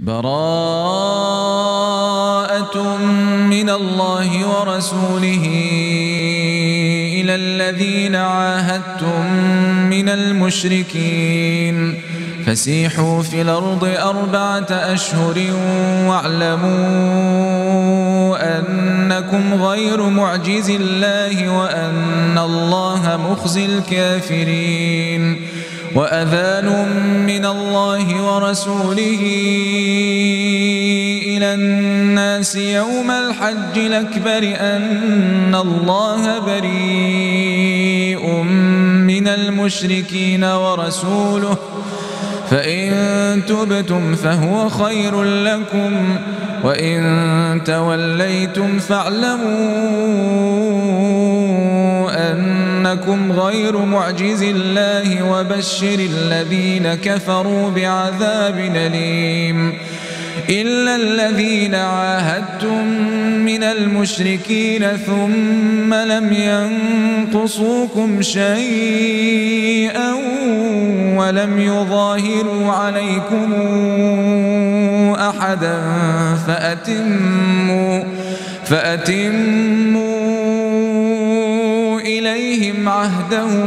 براءة من الله ورسوله إلى الذين عاهدتم من المشركين فسيحوا في الأرض 4 أشهر واعلموا أنكم غير معجز الله وأن الله مخزي الكافرين. وأذان من الله ورسوله إلى الناس يوم الحج الأكبر أن الله بريء من المشركين ورسوله فإن تبتم فهو خير لكم وإن توليتم فاعلموا أنكم غير معجز الله وبشر الذين كفروا بعذاب أليم. إلا الذين عاهدتم من المشركين ثم لم ينقصوكم شيئا ولم يظاهروا عليكم أحدا فأتموا إليهم عهدهم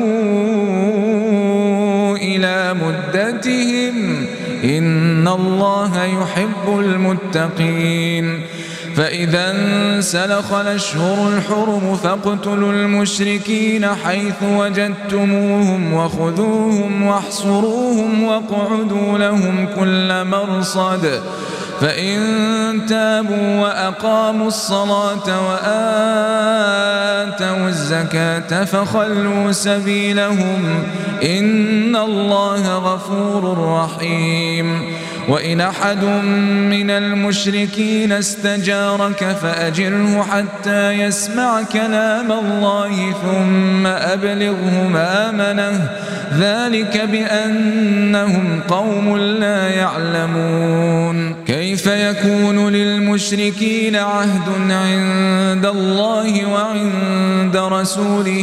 إلى مدتهم إن الله يحب المتقين. فإذا انسلخ الأشهر الحرم فاقتلوا المشركين حيث وجدتموهم وخذوهم واحصروهم واقعدوا لهم كل مرصد فإن تابوا وأقاموا الصلاة وآتوا الزكاة فخلوا سبيلهم إن الله غفور رحيم. وإن أحد من المشركين استجارك فأجره حتى يسمع كلام الله ثم أبلغه مأمنه ذلك بأنهم قوم لا يعلمون. كيف يكون للمشركين عهد عند الله وعند رسوله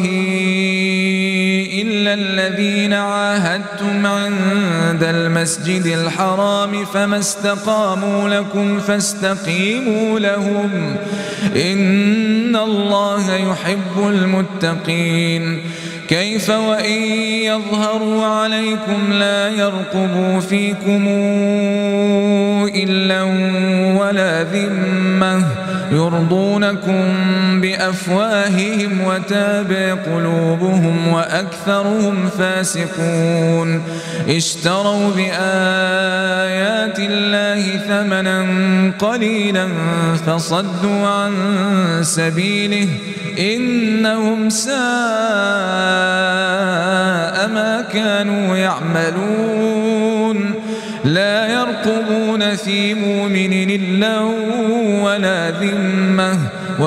إلا الذين عاهدتم عند المسجد الحرام فما استقاموا لكم فاستقيموا لهم إن الله يحب المتقين. كيف وإن يظهروا عليكم لا يرقبوا فيكم إلا ولا ذمة يرضونكم بأفواههم وتابع قلوبهم وأكثرهم فاسقون. اشتروا بآيات الله ثمنا قليلا فصدوا عن سبيله إنهم ساء ما كانوا يعملون. لا يرقبون في مؤمن إلا ولا ذمة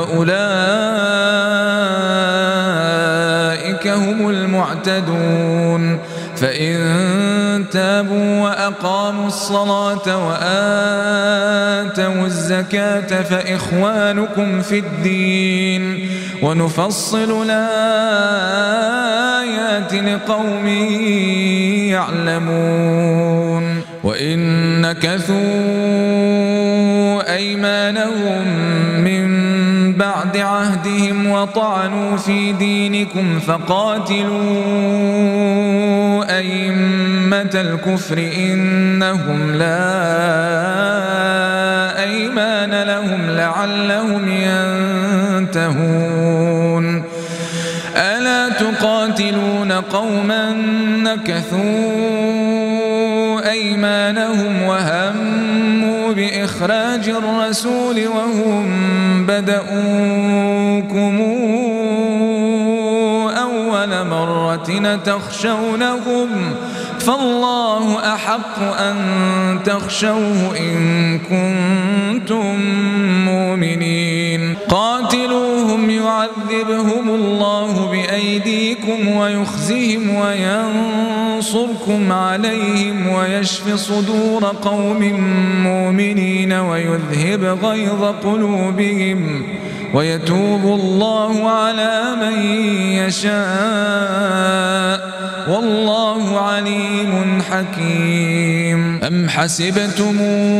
وأولئك هم المعتدون. فإن تابوا وأقاموا الصلاة وآتوا الزكاة فإخوانكم في الدين ونفصل الآيات لقوم يعلمون. وإن نكثوا أيمانهم من بعد عهدهم وطعنوا في دينكم فقاتلوا أئمة الكفر إنهم لا أيمان لهم لعلهم ينتهون. ألا تقاتلون قوما نكثوا أيمانهم وهموا بإخراج الرسول وهم بدؤوكم أول مرة تخشونهم فالله أحق أن تخشوه إن كنتم مؤمنين. قاتلوهم يعذبهم الله بأيديكم ويخزهم وينصركم عليهم ويشف صدور قوم مؤمنين ويذهب غيظ قلوبهم ويتوب الله على من يشاء والله عليم حكيم. أم حسبتم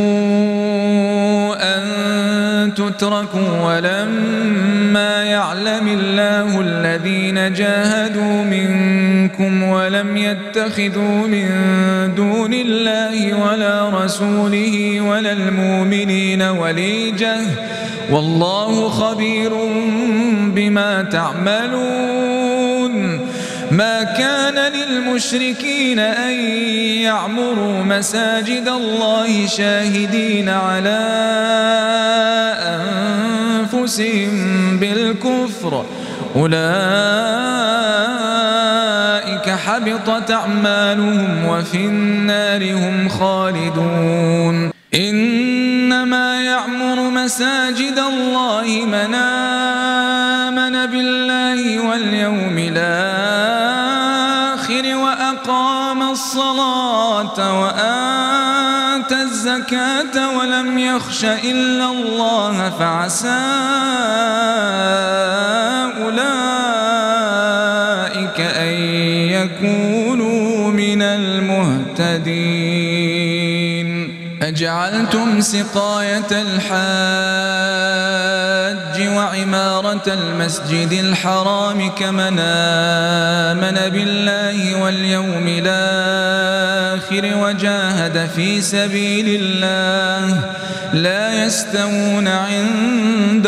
أن تتركوا ولما يعلم الله الذين جاهدوا منكم ولم يتخذوا من دون الله ولا رسوله ولا المؤمنين وليجة والله خبير بما تعملون. ما كان للمشركين أن يعمروا مساجد الله شاهدين على أنفسهم بالكفر أولئك حبطت أعمالهم وفي النار هم خالدون. إنما يعمر مساجد الله من آمن بالله واليوم الآخر وأقام الصلاة وآتى الزكاة ولم يخش إلا الله فعسى أولئك أن يكونوا من المهتدين. أجعلتم سقاية الحاج وعمارة المسجد الحرام كمن آمن بالله واليوم الآخر وجاهد في سبيل الله لا يستوون عند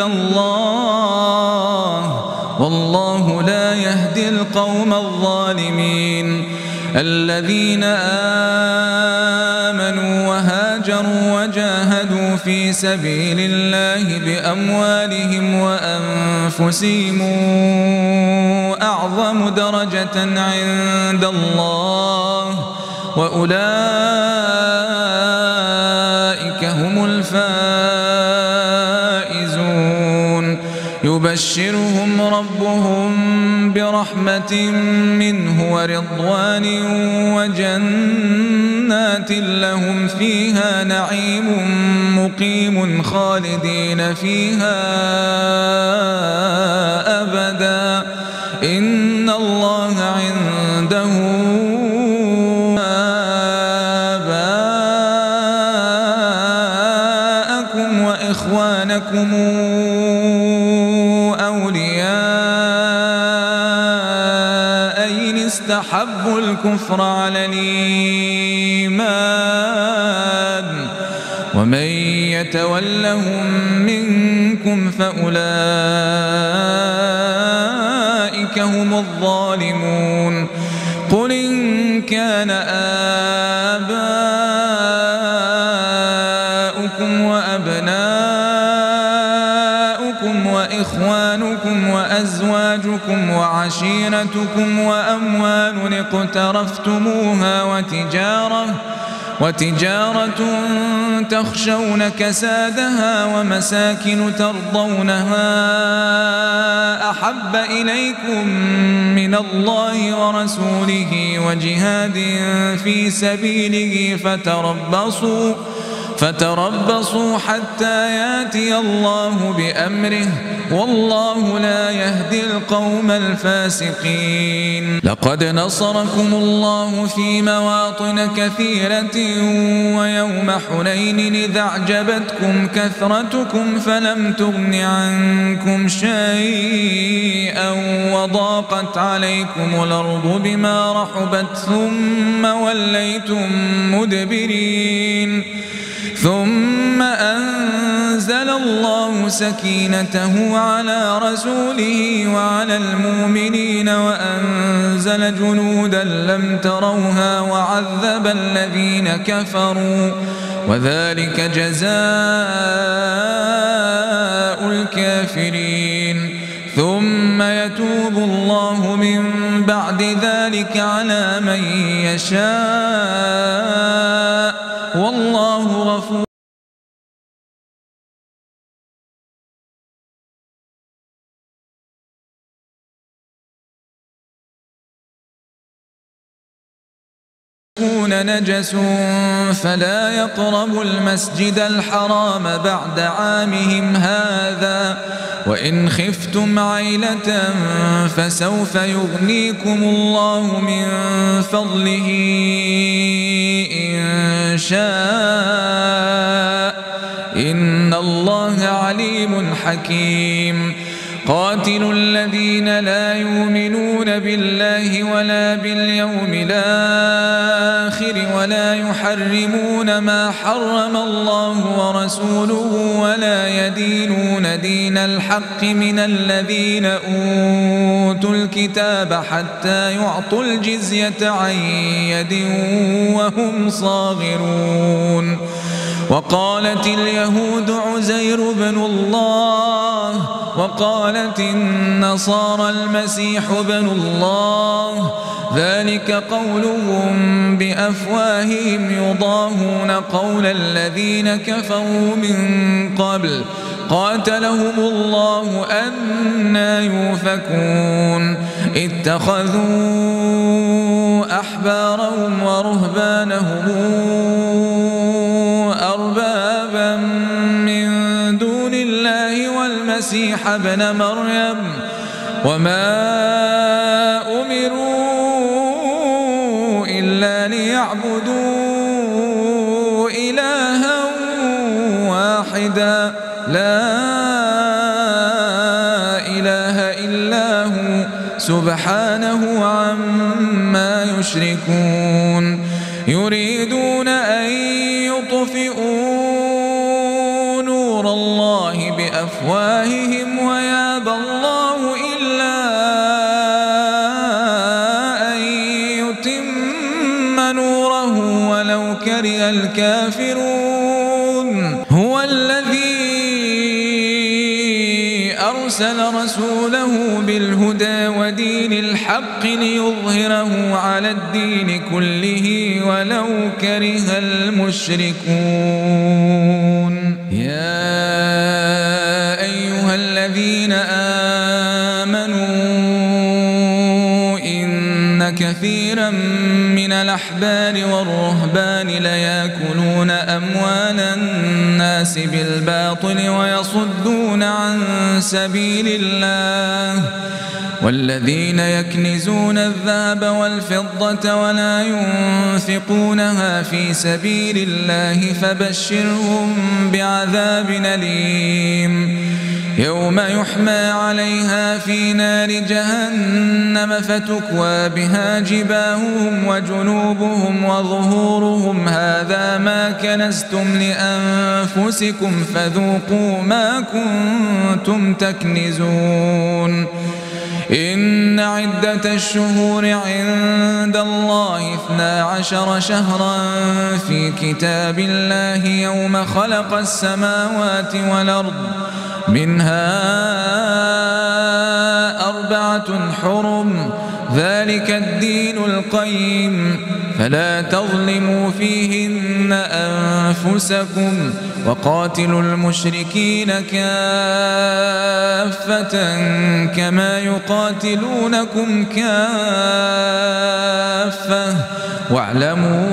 الله والله لا يهدي القوم الظالمين. الذين آمنوا وهاجروا وجاهدوا في سبيل الله بأموالهم وأنفسهم أعظم درجة عند الله وأولئك هم الفائزون. يبشرهم ربهم برحمة منه ورضوان وجنات لهم فيها نعيم مقيم خالدين فيها أبدا إن الله عنده آباءكم وإخوانكم استحبوا الكفر على الإيمان ومن يتولهم منكم فأولئك هم الظالمون. قل إن كان آباؤكم وأبناؤكم وإخوانكم وأزواجكم وعشيرتكم وأموال اقترفتموها وتجارة تخشون كسادها ومساكن ترضونها أحب إليكم من الله ورسوله وجهاد في سبيله فتربصوا حتى ياتي الله بأمره والله لا يهدي القوم الفاسقين. لقد نصركم الله في مواطن كثيرة ويوم حنين إذ أعجبتكم كثرتكم فلم تغن عنكم شيئا وضاقت عليكم الأرض بما رحبت ثم وليتم مدبرين. ثم أنزل الله سكينته على رسوله وعلى المؤمنين وأنزل جنودا لم تروها وعذب الذين كفروا وذلك جزاء الكافرين. ثم يتوب الله من بعد ذلك على من يشاء والله غفور المشركون نجس فلا يقربوا المسجد الحرام بعد عامهم هذا وإن خفتم عيلة فسوف يغنيكم الله من فضله إن شاء إن الله عليم حكيم قاتلوا الذين لا يؤمنون بالله ولا باليوم الآخر ولا يحرمون ما حرم الله ورسوله ولا يدينون دين الحق من الذين أوتوا الكتاب حتى يعطوا الجزية عن يد وهم صاغرون وقالت اليهود عزير بن الله وقالت النصارى المسيح بن الله ذلك قولهم بأفواههم يضاهون قول الذين كفروا من قبل قاتلهم الله أنى يؤفكون اتخذوا أحبارهم ورهبانهم أربابا من دون الله والمسيح ابن مريم وما أمروا إلا ليعبدوا إلها واحدا لا إله إلا هو سبحانه عما يشركون يريدون أن يطفئوا نور الله بأفواههم ويابى الله إلا أن يتم نوره ولو كره الكافرون هو الذي أرسل رسوله بالهدى ودين الحق ليظهره على الدين كله ولو كره المشركون يا أيها الذين آمنوا إن كثيرا من الأحبار والرهبان ليأكلون أموال الناس بالباطل ويصدون عن سبيل الله والذين يكنزون الذهب والفضة ولا ينفقونها في سبيل الله فبشرهم بعذاب أليم يوم يحمى عليها في نار جهنم فتكوى بها جباههم وجنوبهم وظهورهم هذا ما كنزتم لأنفسكم فذوقوا ما كنتم تكنزون إن عدة الشهور عند الله 12 شهرا في كتاب الله يوم خلق السماوات والأرض منها 4 حرم ذلك الدين القيم فلا تظلموا فيهن أنفسكم وقاتلوا المشركين كافة كما يقاتلونكم كافة واعلموا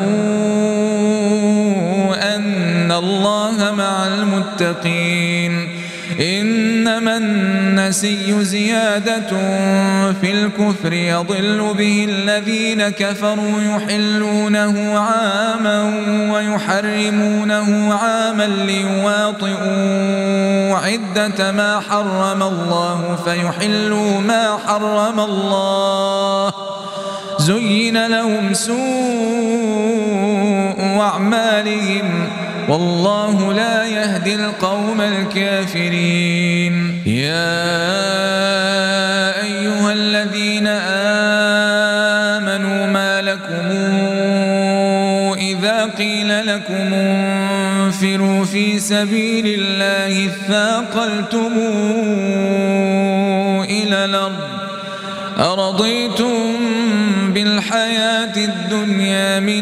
أن الله مع المتقين إنما النسي زيادة في الكفر يضل به الذين كفروا يحلونه عاما ويحرمونه عاما ليواطئوا عدة ما حرم الله فيحلوا ما حرم الله زين لهم سوء أعمالهم والله لا يهدي القوم الكافرين يا أيها الذين آمنوا ما لكم إذا قيل لكم انفروا في سبيل الله اثاقلتم إلى الأرض أرضيتم بالحياة الدنيا من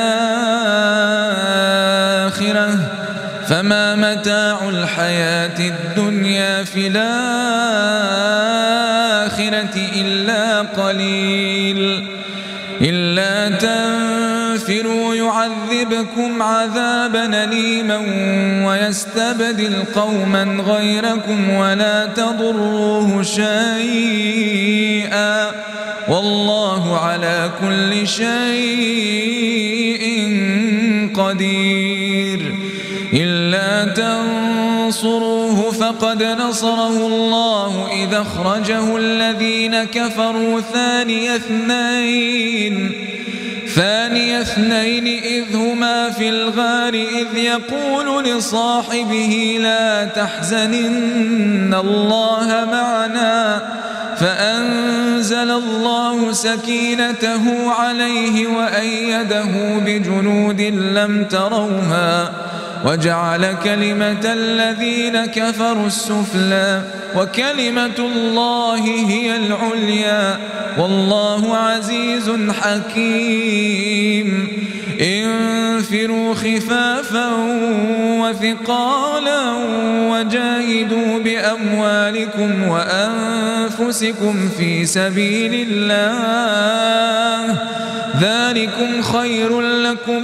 الآخرة فما متاع الحياة الدنيا في الآخرة إلا قليل إلا تنفروا يعذبكم عذابا أليما ويستبدل قوما غيركم ولا تضروه شيئا والله على كل شيء قدير. إلا تنصروه فقد نصره الله إذ أخرجه الذين كفروا ثاني اثنين إذ هما في الغار إذ يقول لصاحبه لا تحزن إن الله معنا فأنزل الله سكينته عليه وأيده بجنود لم تروها وجعل كلمة الذين كفروا السفلى وكلمة الله هي العليا والله عزيز حكيم. انفروا خفافا وثقالا وجاهدوا بأموالكم وأنفسكم في سبيل الله ذلكم خير لكم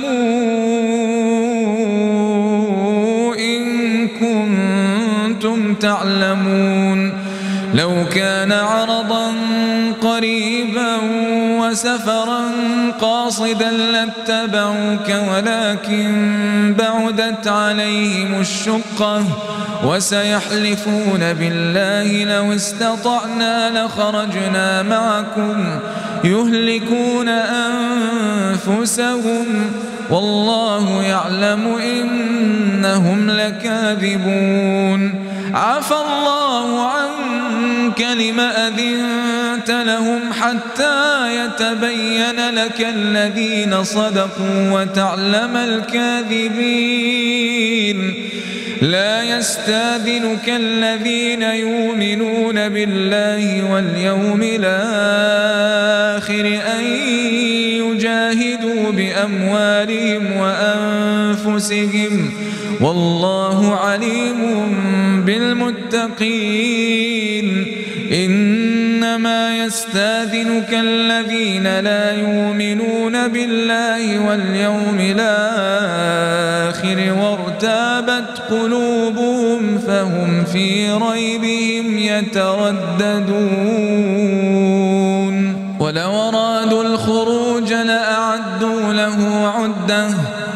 إن كنتم تعلمون. لو كان عرضا قريبا وسفرا قاصدا لاتبعوك ولكن بعدت عليهم الشقة وسيحلفون بالله لو استطعنا لخرجنا معكم يهلكون أنفسهم والله يعلم إنهم لكاذبون. عفى الله عنك لم أذنت لهم حتى يتبين لك الذين صدقوا وتعلم الكاذبين. لا يستاذنك الذين يؤمنون بالله واليوم الآخر أن يجاهدوا بأموالهم وأنفسهم والله عليم بالمتقين. إنما يستاذنك الذين لا يؤمنون بالله واليوم الآخر وارتابت قلوبهم فهم في ريبهم يترددون. ولو أرادوا الخروج لأعدوا له عدة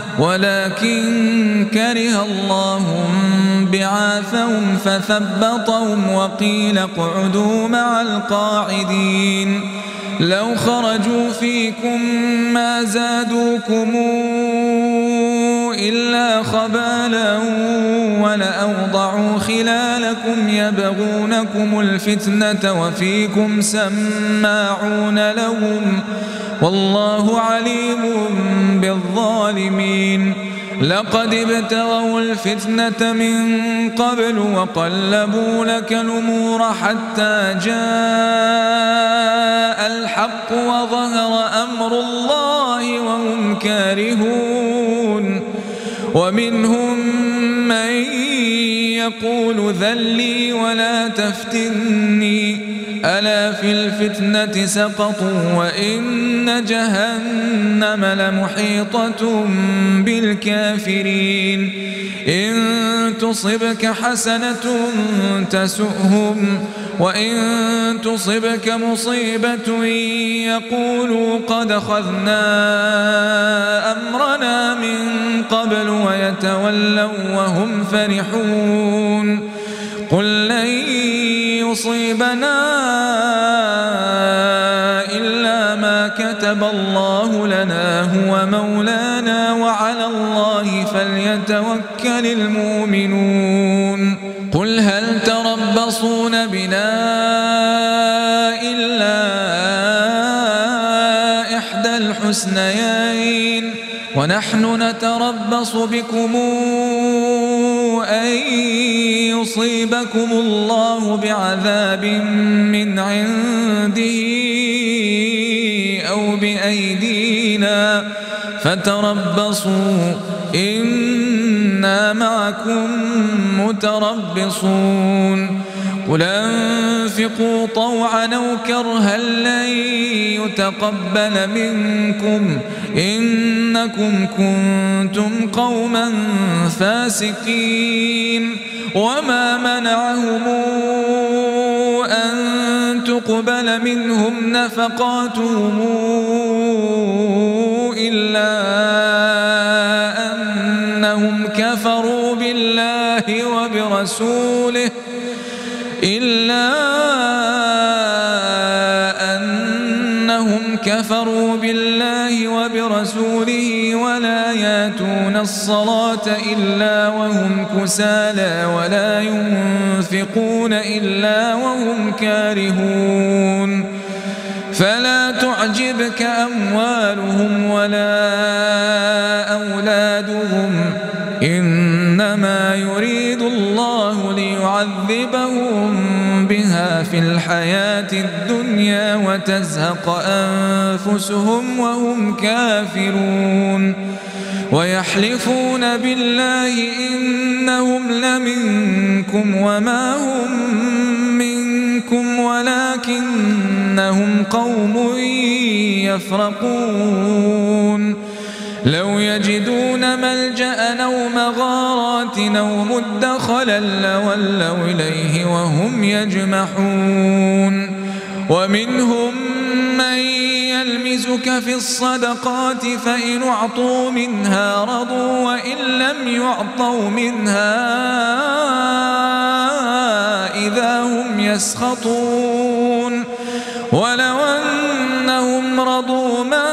ولكن كره الله بعاثهم فثبطهم وقيل اقعدوا مع القاعدين. لو خرجوا فيكم ما زادوكم إلا خبالا ولأوضعوا خلالكم يبغونكم الفتنة وفيكم سماعون لهم والله عليم بالظالمين. لقد ابتغوا الفتنة من قبل وقلبوا لك الأمور حتى جاء الحق وظهر أمر الله وهم كارهون. ومنهم من يقول ذلي ولا تفتني ألا في الفتنة سقطوا وإن جهنم لمحيطة بالكافرين. إن تصبك حسنة تسؤهم وإن تصبك مصيبة يقولوا قد أخذنا أمرنا من قبل ويتولوا وهم فرحون. قل لن يصيبنا إلا ما كتب الله لنا هو مولانا وعلى الله فليتوكل المؤمنون. قل هل تربصون بنا إلا إحدى الحسنيين ونحن نتربص بكم أن يصيبكم الله بعذاب من عنده أو بأيدينا فتربصوا إنا معكم متربصون. قل أنفقوا طوعا أو كرها لن يتقبل منكم إنكم كنتم قوما فاسقين وما منعهم أن تقبل منهم نفقاتهم إلا أنهم كفروا بالله وبرسوله ولا ياتون الصلاة إلا وهم كسالى ولا ينفقون إلا وهم كارهون فلا تعجبك أموالهم ولا أولادهم إنما يريد الله ليعذبهم بها في الحياة الدنيا وتزهق أنفسهم وهم كافرون ويحلفون بالله إنهم لمنكم وما هم منكم ولكنهم قوم يفرقون لو يجدون ملجأ أو مغارات أو مدخلا لولوا إليه وهم يجمحون ومنهم من يلمزك في الصدقات فإن أعطوا منها رضوا وإن لم يعطوا منها إذا هم يسخطون ولو أنهم رضوا ما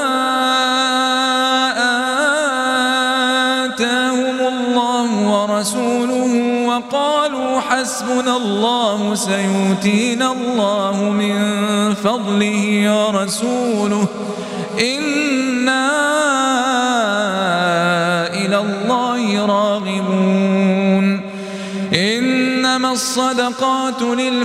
ورسوله وقالوا حسبنا الله سيؤتينا الله من فضله ورسوله إنا إلى الله راغبون إنما الصدقات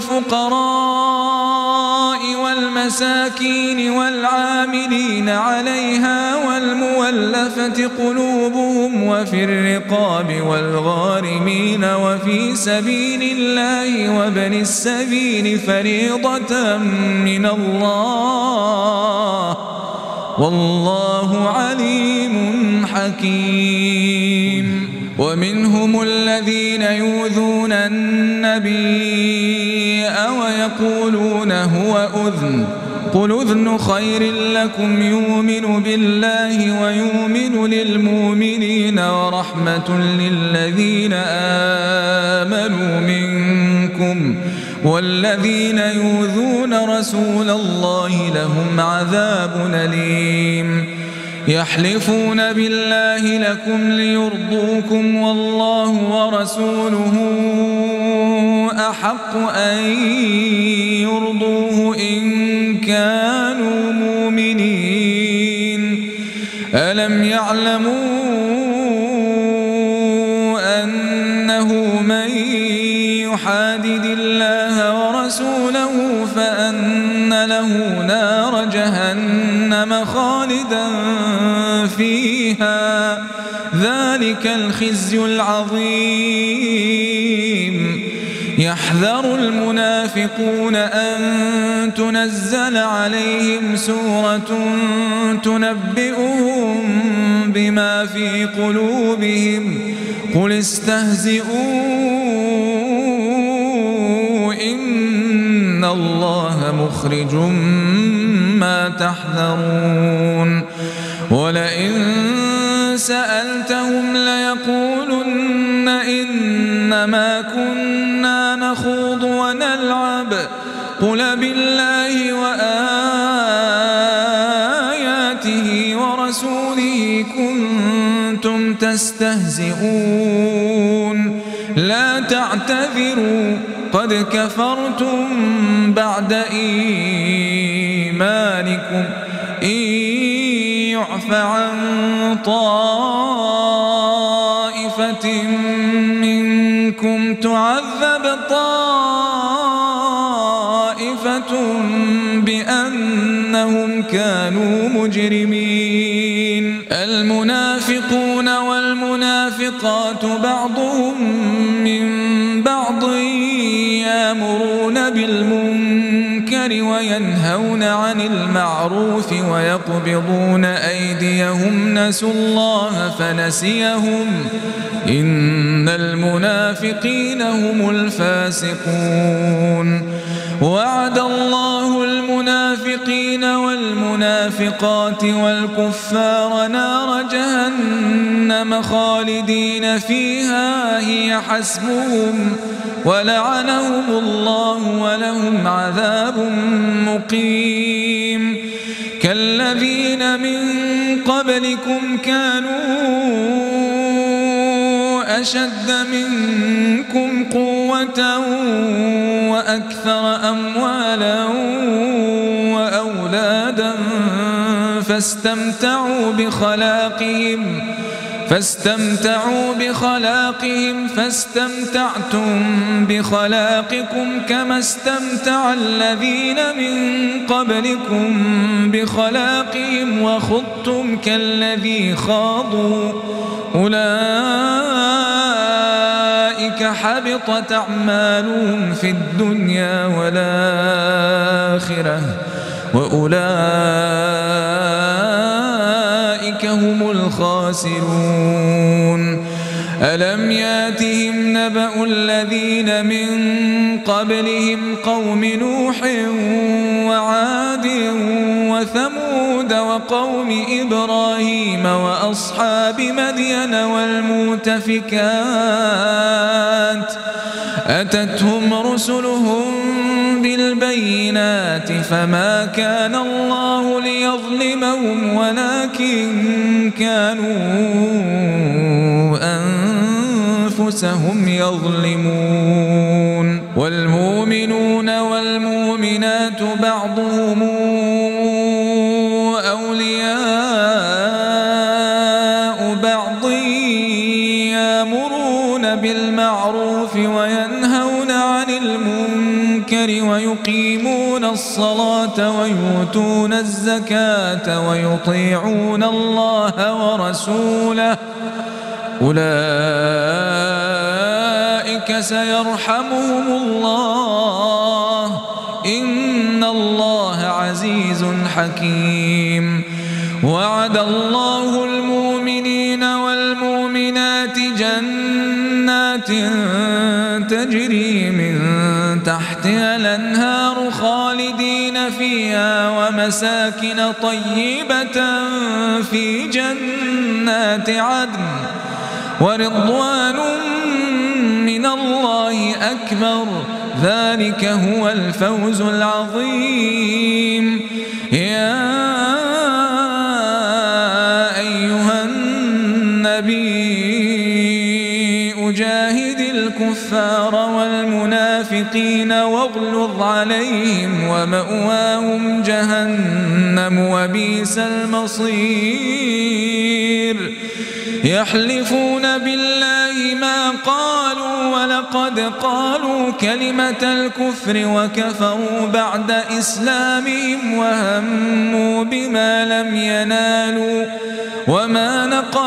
للفقراء والمساكين والعاملين عليها والمولفة قلوبهم وفي الرقاب والغارمين وفي سبيل الله وابن السبيل فريضة من الله والله عليم حكيم ومنهم الذين يؤذون النبي ويقولون هو أذن قل أذن خير لكم يؤمن بالله ويؤمن للمؤمنين ورحمة للذين آمنوا منكم والذين يؤذون رسول الله لهم عذاب أليم يحلفون بالله لكم ليرضوكم والله ورسوله أحق أن يرضوه إن كانوا مؤمنين ألم يعلموا أنه من يحادد الله ورسوله فأن له نار جهنم خالدا فيها ذلك الخزي العظيم يحذر المنافقون أن تنزل عليهم سورة تنبئهم بما في قلوبهم قل استهزئوا إن الله مخرج ما تحذرون ولئن سألتهم ليقولن إنما كنا نخوض ونلعب قل بالله وآياته ورسوله كنتم تستهزئون لا تعتذروا قد كفرتم بعد إيمانكم إن يعف عن طائفة منكم تعذب طائفة بأنهم كانوا مجرمين المنافقون والمنافقات والمنافقات بعضهم من بعض يأمرون بالمنكر وينهون عن المعروف ويقبضون أيديهم نسوا الله فنسيهم إن المنافقين هم الفاسقون وعد الله المنافقين والمنافقات والكفار نار جهنم خالدين فيها هي حسبهم ولعنهم الله ولهم عذاب مقيم كالذين من قبلكم كانوا أشد منكم قوة وأكثر أموالا وأولادا فاستمتعوا بخلاقهم فاستمتعتم بخلاقكم كما استمتع الذين من قبلكم بخلاقهم وخضتم كالذي خاضوا أولئك حبطت أعمالهم في الدنيا والآخرة وأولئك هم الخاسرون ألم ياتهم نبأ الذين من قبلهم قوم نوح وعاد وثمود وقوم إبراهيم وأصحاب مدين والمؤتفكات أتتهم رسلهم بالبينات فما كان الله ليظلمهم ولكن كانوا أنفسهم يظلمون والمؤمنون والمؤمنات بعضهم أولياء بعض يأمرون بالمعروف وينهون عن المنكر ويقيمون الصلاة ويؤتون الزكاة ويطيعون الله ورسوله أولئك سيرحمهم الله إن الله عزيز حكيم وعد الله المؤمنين والمؤمنات جنات تجري من تحتها الأنهار خالدين فيها ومساكن طيبة في جنات عدن ورضوان من الله أكبر ذلك هو الفوز العظيم يا أيها النبي جاهد الكفار والمنافقين واغلظ عليهم ومأواهم جهنم وبئس المصير يحلفون بالله ما قالوا ولقد قالوا كلمة الكفر وكفروا بعد إسلامهم وهموا بما لم ينالوا وما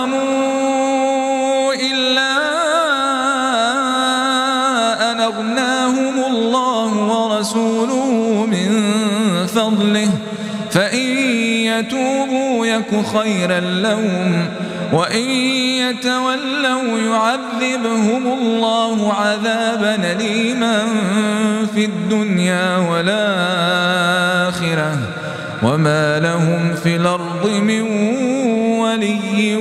نقموا إلا أن أغناهم الله ورسوله من فضله فإن يتوبوا يك خيرا لهم وإن يتولوا يعذبهم الله عذابا أليما في الدنيا والآخرة وما لهم في الأرض من ولي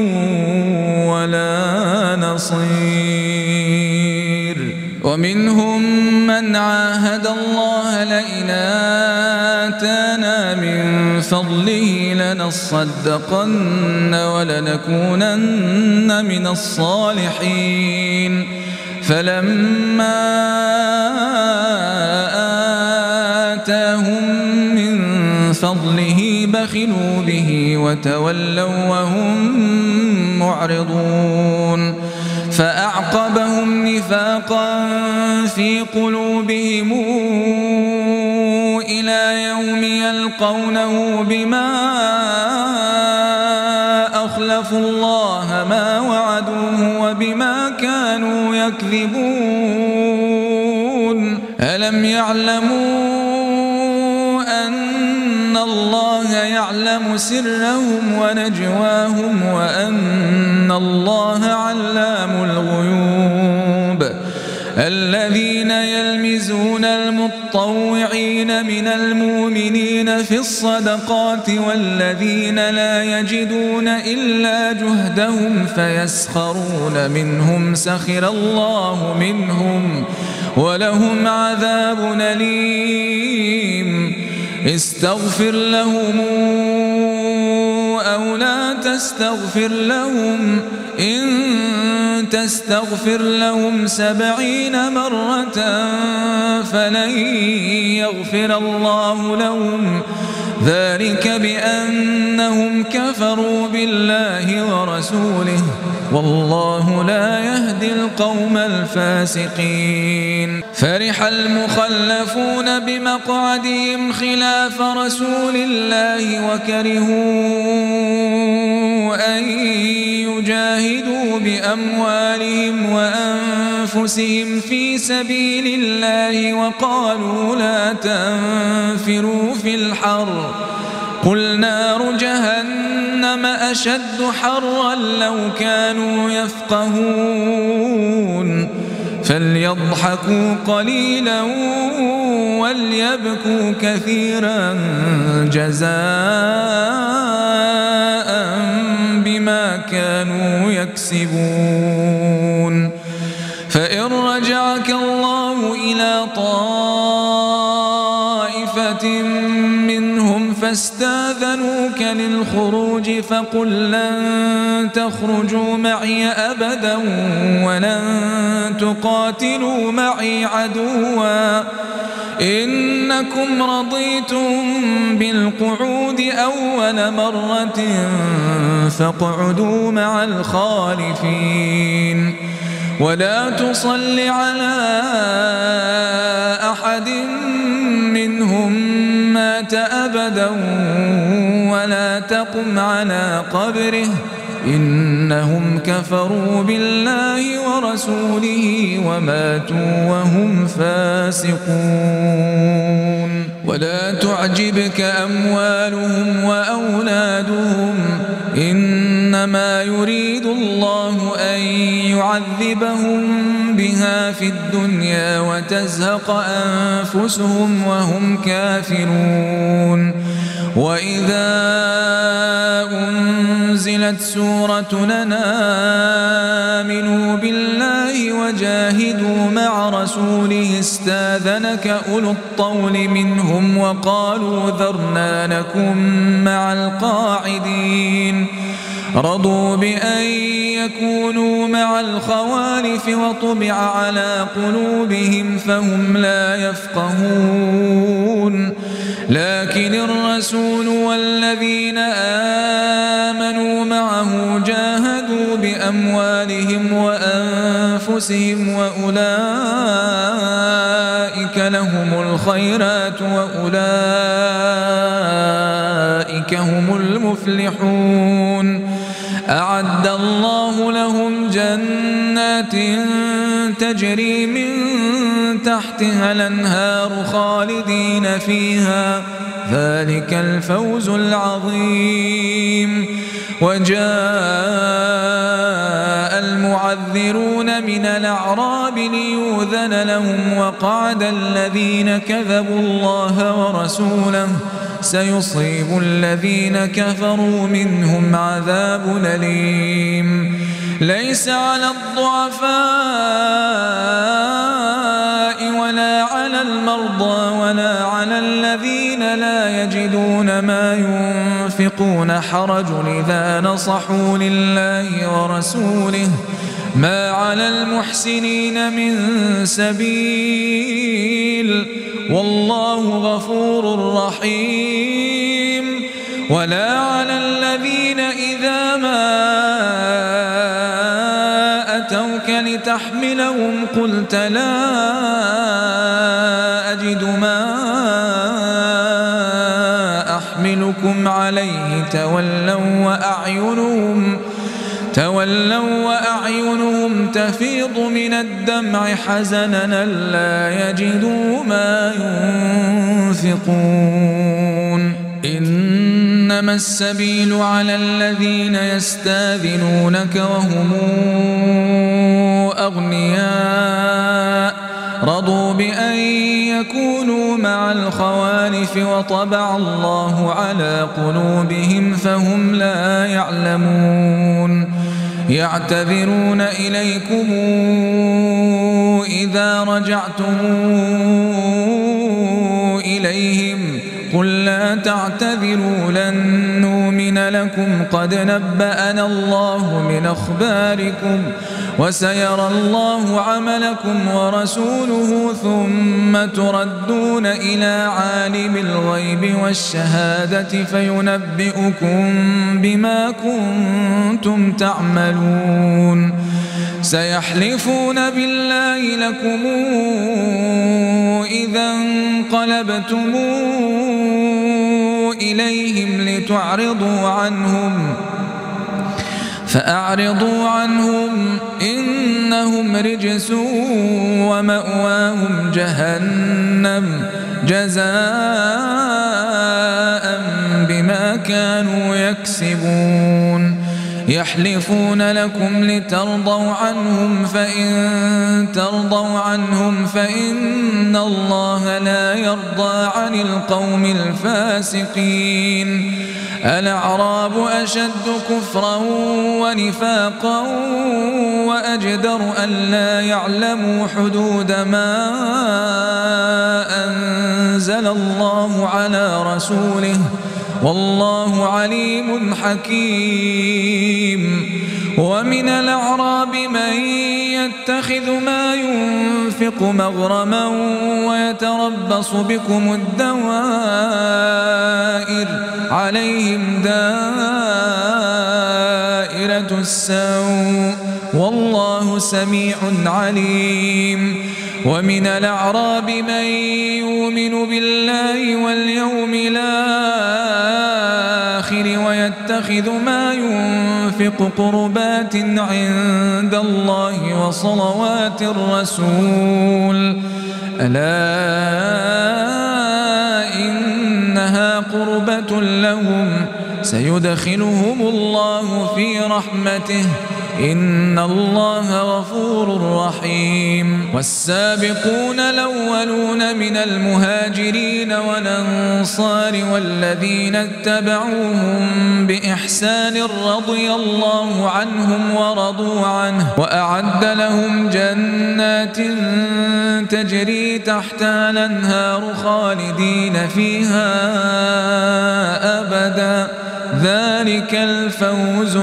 ولا نصير ومنهم من عاهد الله لئن آتانا من فضله لنصدقن ولنكونن من الصالحين فلما آتاهم من فضله بخلوا به وتولوا وهم معرضون فأعقبهم نفاقا في قلوبهم إلى يوم يلقونه بما أخلفوا الله ما وعدوه وبما يكذبون ألم يعلموا أن الله يعلم سرهم ونجواهم وأن الله علام الغيوب الذين يلمزون المطوعين من المؤمنين في الصدقات والذين لا يجدون إلا جهدهم فيسخرون منهم سخر الله منهم ولهم عذاب أليم استغفر لهم أو لا تستغفر لهم إن تستغفر لهم 70 مرة فلن يغفر الله لهم ذلك بأنهم كفروا بالله ورسوله والله لا يهدي القوم الفاسقين فرح المخلفون بمقعدهم خلاف رسول الله وكرهوا أن يجاهدوا بأموالهم وأنفسهم في سبيل الله وقالوا لا تنفروا في الحر قل نار جهنم أشد حرا لو كانوا يفقهون فليضحكوا قليلا وليبكوا كثيرا جزاء بما كانوا يكسبون فإن رجعك الله إلى طائفة منهم فاستاذنوك للخروج فقل لن تخرجوا معي أبدا ولن تقاتلوا معي عدوا إنكم رضيتم بالقعود أول مرة فاقعدوا مع الخالفين ولا تصل على أحد منهم مات أبدا ولا تقم على قبره إنهم كفروا بالله ورسوله وماتوا وهم فاسقون ولا تعجبك أموالهم وأولادهم إنما يريد الله أن يعذبهم بها في الدنيا وتزهق أنفسهم وهم كافرون وإذا أنزلت سورة أن آمنوا بالله وجاهدوا مع رسوله استاذنك أولو الطول منهم وقالوا ذرنا نكن مع القاعدين رضوا بأن يكونوا مع الخوالف وطبع على قلوبهم فهم لا يفقهون لكن الرسول والذين آمنوا معه جاهدوا بأموالهم وأنفسهم وأولئك لهم الخيرات وأولئك هم المفلحون أعد الله لهم جنات تجري من تحتها الأنهار خالدين فيها ذلك الفوز العظيم وجاء المعذرون من الأعراب ليؤذن لهم وقعد الذين كذبوا الله ورسوله سيصيب الذين كفروا منهم عذاب أليم ليس على الضعفاء ولا على المرضى ولا على الذين لا يجدون ما ينفقون حرج إذا نصحوا لله ورسوله ما على المحسنين من سبيل والله غفور رحيم ولا على الذين إذا ما أتوك لتحملهم قلت لا أجد ما أحملكم عليه تولوا وأعينهم تفيض من الدمع حزنا ألا يجدوا ما ينفقون إنما السبيل على الذين يستاذنونك وهم أغنياء رضوا بأن يكونوا مع الخوالف وطبع الله على قلوبهم فهم لا يعلمون يعتذرون إليكم إذا رجعتم إليهم قل لا تعتذروا لن نؤمن لكم قد نبأنا الله من أخباركم وسيرى الله عملكم ورسوله ثم تردون إلى عالم الغيب والشهادة فينبئكم بما كنتم تعملون سيحلفون بالله لكم إذا انقلبتم إليهم لتعرضوا عنهم فأعرضوا عنهم إنهم رجس ومأواهم جهنم جزاء بما كانوا يكسبون يحلفون لكم لترضوا عنهم فإن ترضوا عنهم فإن الله لا يرضى عن القوم الفاسقين الأعراب أشد كفرا ونفاقا وأجدر ألا يعلموا حدود ما أنزل الله على رسوله والله عليم حكيم ومن الأعراب من يتخذ ما ينفق مغرما ويتربص بكم الدوائر عليهم دائرة السوء والله سميع عليم ومن الأعراب من يؤمن بالله واليوم الآخر ويتخذ ما ينفق قربات عند الله وصلوات الرسول ألا إنها قربة لهم سيدخلهم الله في رحمته إن الله غفور رحيم والسابقون الأولون من المهاجرين والأنصار والذين اتبعوهم بإحسان رضي الله عنهم ورضوا عنه وأعد لهم جنات تجري تحتها الأنهار خالدين فيها أبدا ذلك الفوز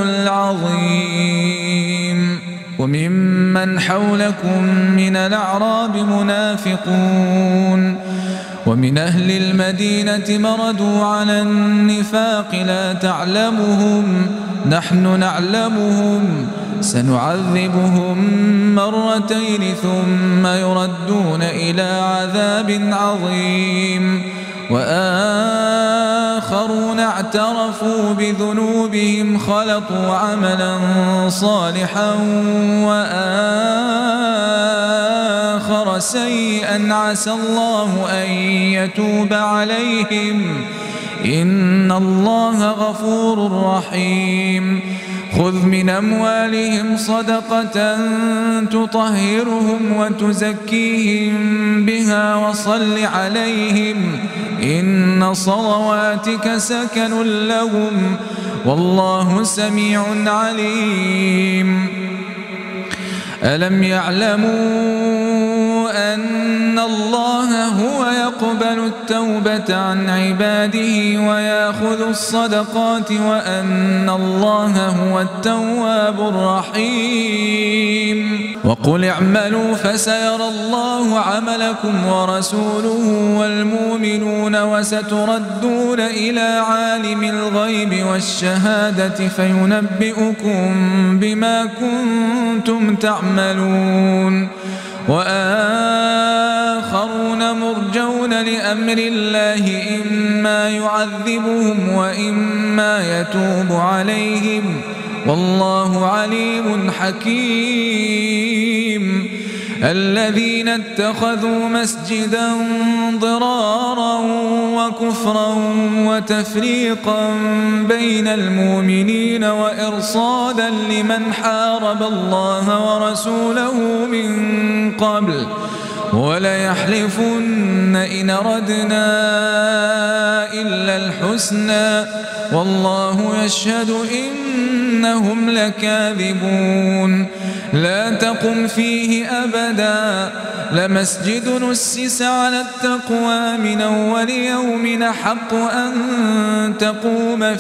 العظيم وممن حولكم من الأعراب منافقون ومن أهل المدينة مردوا على النفاق لا تعلمهم نحن نعلمهم سنعذبهم مرتين ثم يردون إلى عذاب عظيم وآخرون اعترفوا بذنوبهم خلطوا عملا صالحا وآخر سيئا عسى الله أن يتوب عليهم إن الله غفور رحيم خذ من أموالهم صدقة تطهرهم وتزكيهم بها وصل عليهم إن صلواتك سكن لهم والله سميع عليم ألم يعلموا أن الله هو يقبل التوبة عن عباده ويأخذ الصدقات وأن الله هو التواب الرحيم وقل اعملوا فسيرى الله عملكم ورسوله والمؤمنون وستردون إلى عالم الغيب والشهادة فينبئكم بما كنتم تعملون وآخرون مرجون لأمر الله إما يعذبهم وإما يتوب عليهم والله عليم حكيم. الذين اتخذوا مسجدا ضرارا وكفرا وتفريقا بين المؤمنين وإرصادا لمن حارب الله ورسوله من قبل وليحلفن إن أردنا إلا الحسنى والله يشهد إنهم لكاذبون. لا تقم فيه أبدا لمسجد نسس على التقوى من أول يوم أحق أن تقوم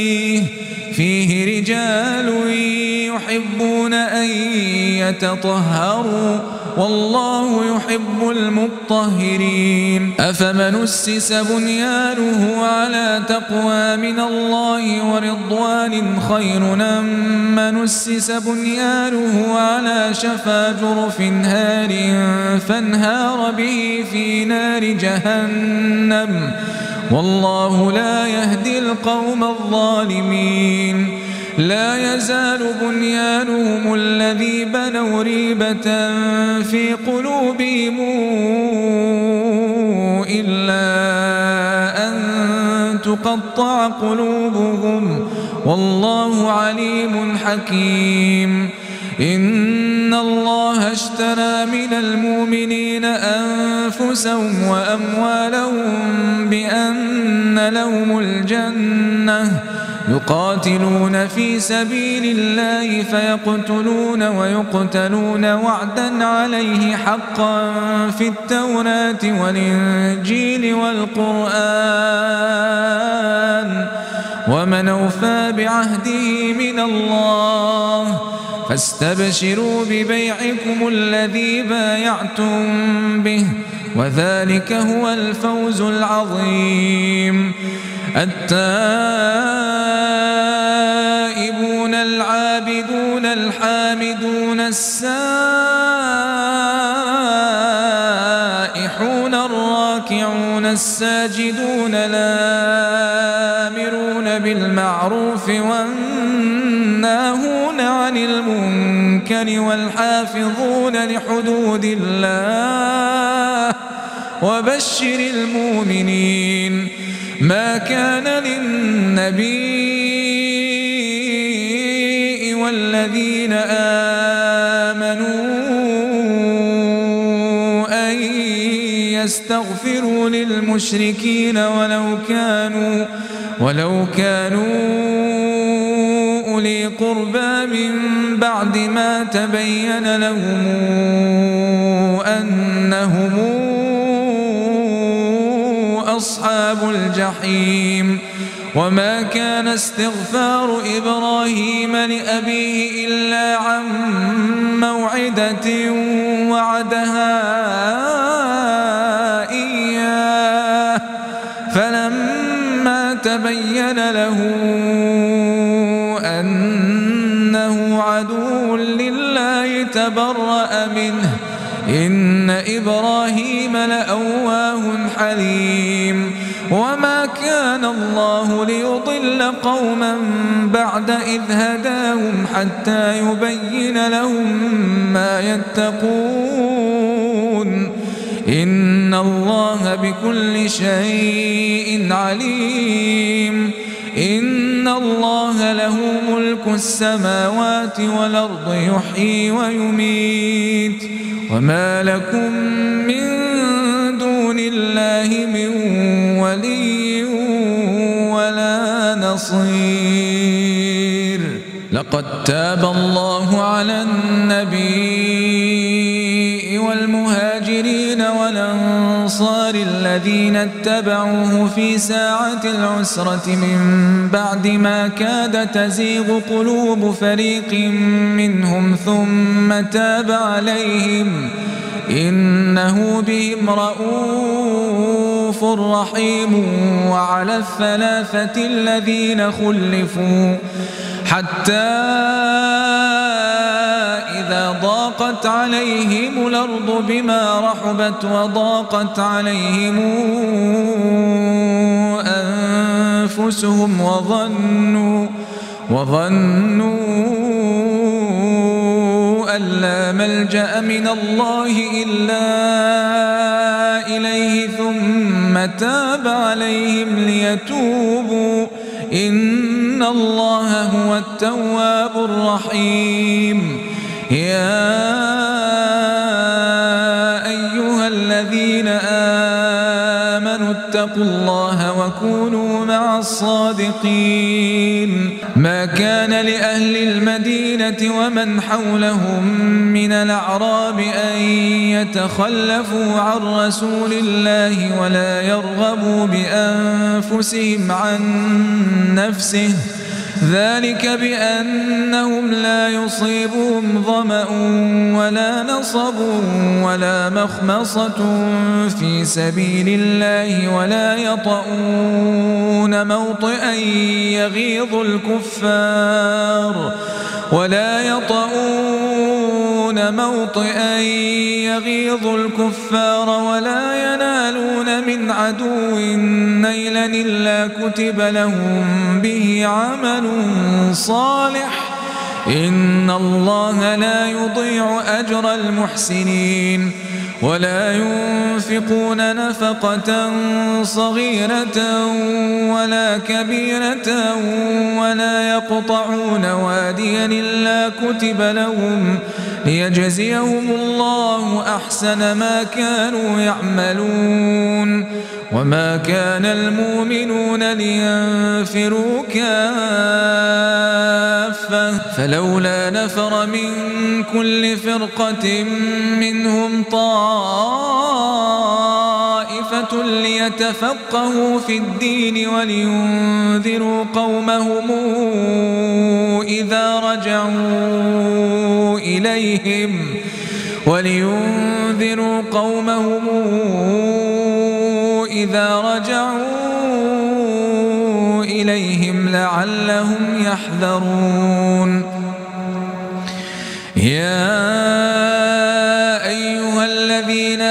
فيه رجال يحبون أن يتطهروا والله يحب المطهرين. أفمن أسس بنيانه على تقوى من الله ورضوان خير أم من أسس بنيانه على شفا جرف هار فانهار به في نار جهنم والله لا يهدي القوم الظالمين. لا يزال بنيانهم الذي بنوا ريبة في قلوبهم إلا أن تقطع قلوبهم والله عليم حكيم. إن الله اشترى من المؤمنين أنفسهم وأموالهم بأن لهم الجنة يقاتلون في سبيل الله فيقتلون ويقتلون وعدا عليه حقا في التوراة والإنجيل والقرآن ومن أوفى بعهده من الله فاستبشروا ببيعكم الذي بايعتم به وذلك هو الفوز العظيم. التائبون العابدون الحامدون السائحون الراكعون الساجدون الآمرون بالمعروف والناهون عن المنكر والحافظون لحدود الله وبشر المؤمنين. ما كان للنبي والذين آمنوا أن يستغفروا للمشركين ولو كانوا أولي قربى من بعد ما تبين لهم أنهم أصحاب الجحيم. وما كان استغفار إبراهيم لأبيه إلا عن موعدة وعدها إياه فلما تبين له أنه عدو لله تبرأ منه إن إبراهيم لأواه حليم. وما كان الله ليضل قوما بعد إذ هداهم حتى يبين لهم ما يتقون إن الله بكل شيء عليم. إن الله له ملك السماوات والأرض يحيي ويميت وما لكم من دون الله من ولي ولا نصير. لقد تاب الله على النبي والمهاجرين والأنصار الذين اتبعوه في ساعة العسرة من بعد ما كاد تزيغ قلوب فريق منهم ثم تاب عليهم إنه بهم رؤوف رحيم. وعلى الثلاثة الذين خلفوا حتى إذا ضاقت عليهم الأرض بما رحبت وضاقت عليهم وظنوا أن لا ملجأ من الله إلا إليه ثم تاب عليهم ليتوبوا إن الله هو التواب الرحيم. يا أيها الذين آمنوا اتقوا الله وكونوا مع الصادقين. ما كان لأهل المدينة ومن حولهم من الأعراب أن يتخلفوا عن رسول الله ولا يرغبوا بأنفسهم عن نفسه، ذلك بأنهم لا يصيبهم ظمأ ولا نصب ولا مخمصة في سبيل الله ولا يطؤون موطئا يغيظ الكفار ولا ينالون من عدو نيلا إلا كتب لهم به عمل صالح إن الله لا يضيع أجر المحسنين. ولا ينفقون نفقة صغيرة ولا كبيرة ولا يقطعون واديا إلا كتب لهم ليجزيهم الله أحسن ما كانوا يعملون. وما كان المؤمنون لينفروا كافة فلولا نفر من كل فرقة منهم طائفة ليتفقهوا في الدين ولينذروا قومهم إذا رجعوا إليهم لعلهم يحذرون. يا أيها الذين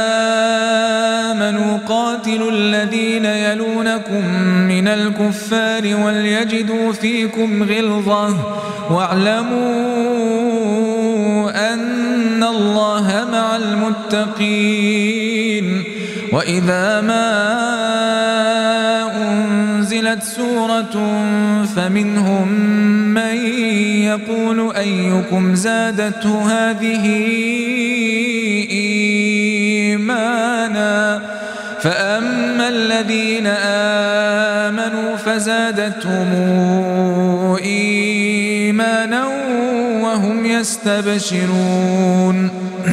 آمنوا قاتلوا الذين يلونكم من الكفار وليجدوا فيكم غلظة واعلموا أن الله مع المتقين. وإذا ما أنزلت سورة فمنهم من يقول أيكم زادته هذه إيمانا فأما الذين آمنوا فزادتهم إيمانا وهم يستبشرون.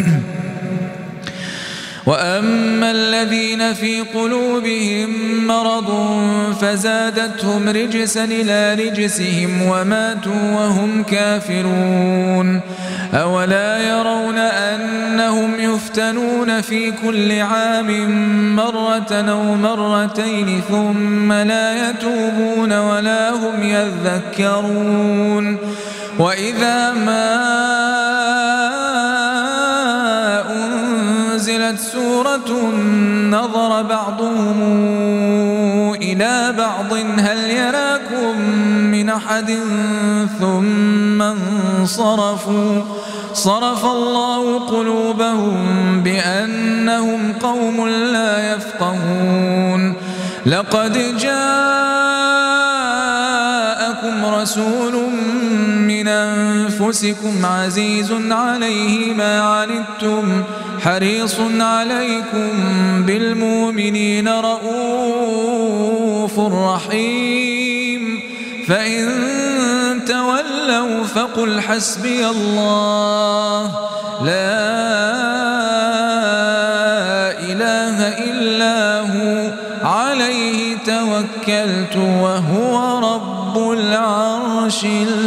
وأما الذين في قلوبهم مرض فزادتهم رجسا إلى رجسهم وماتوا وهم كافرون. أولا يرون أنهم يفتنون في كل عام مرة أو مرتين ثم لا يتوبون ولا هم يذكرون. وإذا ما أنزلت سورة نظر بعضهم إلى بعض هل يراكم من أحد ثم انصرفوا صرف الله قلوبهم بأنهم قوم لا يفقهون. لقد جاءكم رسول من أنفسكم عزيز عليه ما عنتم حريص عليكم بالمؤمنين رؤوف رحيم. فإن تولوا فقل حسبي الله لا إله إلا هو عليه توكلت وهو رب العرش العظيم.